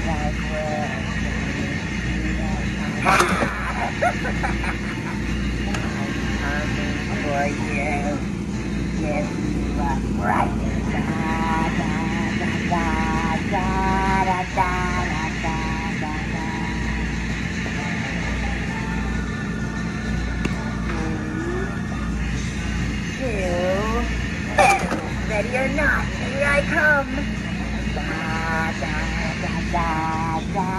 Coming for you. Yes, you are right. Da, da, da, da, da, da, da, da, da, da. 3, 2, ready or not, here I come. Da, da, da, da, da.